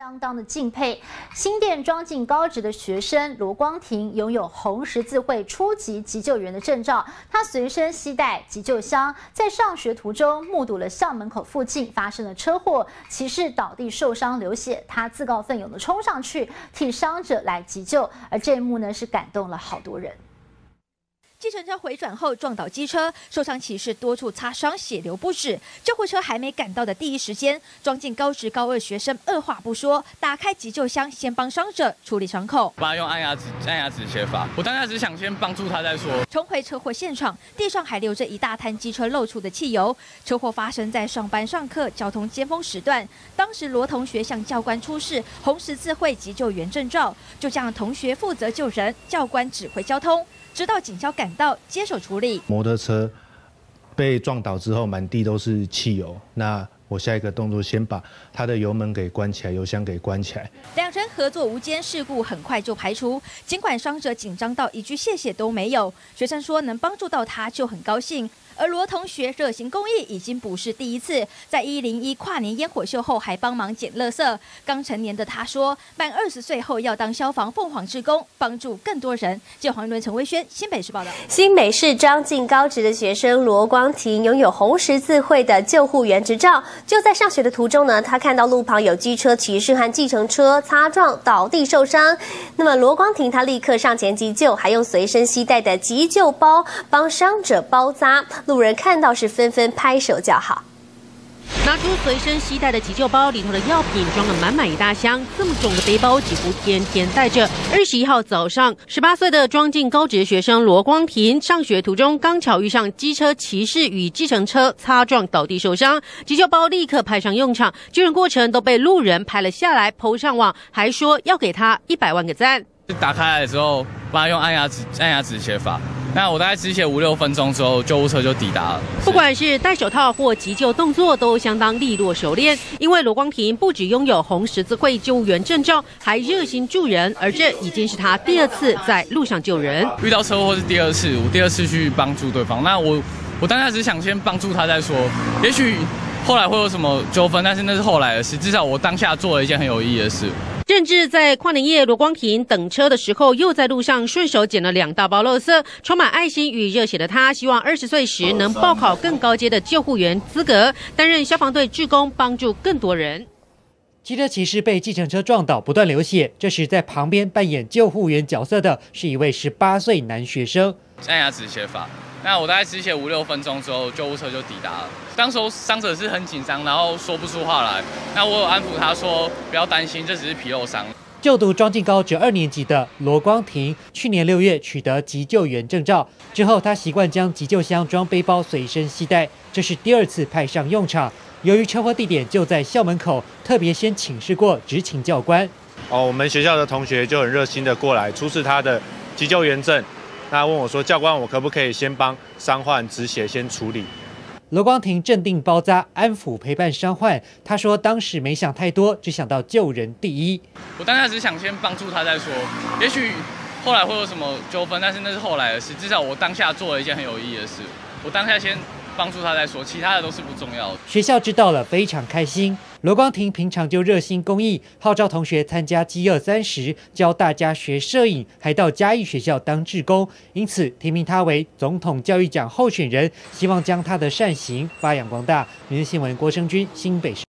相当的敬佩。新店庄敬高职的学生罗光庭拥有红十字会初级急救员的证照，他随身携带急救箱，在上学途中目睹了校门口附近发生了车祸，骑士倒地受伤流血，他自告奋勇的冲上去替伤者来急救，而这一幕呢是感动了好多人。 计程车回转后撞倒机车，受伤骑士多处擦伤，血流不止。救护车还没赶到的第一时间，庄敬高职高二学生二话不说，打开急救箱，先帮伤者处理伤口。 把他用按压止血法，我当下只想先帮助他再说。 重回车祸现场，地上还留着一大滩机车漏出的汽油。车祸发生在上班上课、交通尖峰时段。当时罗同学向教官出示红十字会急救员证照，就这样同学负责救人，教官指挥交通。 直到警消赶到接手处理， 摩托车被撞倒之后，满地都是汽油。那我下一个动作，先把他的油门给关起来，油箱给关起来。 两人合作无间，事故很快就排除。尽管伤者紧张到一句谢谢都没有，学生说能帮助到他就很高兴。 而罗同学热心公益已经不是第一次，在101跨年烟火秀后还帮忙捡垃圾。刚成年的他说，满20岁后要当消防凤凰志工，帮助更多人。记者黄一伦、陈威轩，新北市报道。 新北市庄敬高职的学生罗光庭拥有红十字会的救护员执照。就在上学的途中呢，他看到路旁有机车骑士和计程车擦撞倒地受伤。那么罗光庭他立刻上前急救，还用随身携带的急救包帮伤者包扎。 路人看到是纷纷拍手叫好。 拿出随身携带的急救包，里头的药品装了满满一大箱，这么重的背包几乎天天带着。21号早上，18岁的庄敬高职学生罗光庭上学途中，刚巧遇上机车骑士与计程车擦撞倒地受伤，急救包立刻派上用场，救援过程都被路人拍了下来，PO上网，还说要给他100万个赞。 打开来之后，把他用按压止血法。 那我大概止血5、6分钟之后，救护车就抵达了。 不管是戴手套或急救动作，都相当利落熟练。因为罗光庭不只拥有红十字会救护员证照，还热心助人，而这已经是他第2次在路上救人。 遇到车祸是第2次，我第2次去帮助对方。那我当下只想先帮助他再说，也许后来会有什么纠纷，但是那是后来的事。至少我当下做了一件很有意义的事。 甚至在跨年夜，罗光庭等车的时候，又在路上顺手捡了2大包垃圾。充满爱心与热血的他，希望20岁时能报考更高阶的救护员资格，担任消防队志工，帮助更多人。 机车骑士被计程车撞倒，不断流血。这时，在旁边扮演救护员角色的是一位18岁男学生。 按压止血法。 那我大概止血5、6分钟之后，救护车就抵达了。当时伤者是很紧张，然后说不出话来。那我有安抚他说，不要担心，这只是皮肉伤。 就读庄敬高职2年级的罗光庭，去年6月取得急救员证照之后，他习惯将急救箱装背包随身携带，这是第2次派上用场。由于车祸地点就在校门口，特别先请示过执勤教官。 我们学校的同学就很热心的过来出示他的急救员证。 他问我说：“教官，我可不可以先帮伤患止血，先处理？” 罗光庭镇定包扎、安抚、陪伴伤患。他说：“当时没想太多，只想到救人第一。 我当下只想先帮助他再说，也许后来会有什么纠纷，但是那是后来的事。至少我当下做了一件很有意义的事。我当下先帮助他再说，其他的都是不重要的。” 学校知道了，非常开心。罗光庭平常就热心公益，号召同学参加饥饿30，教大家学摄影，还到嘉义学校当志工，因此提名他为总统教育奖候选人，希望将他的善行发扬光大。民事新闻郭生君新北市。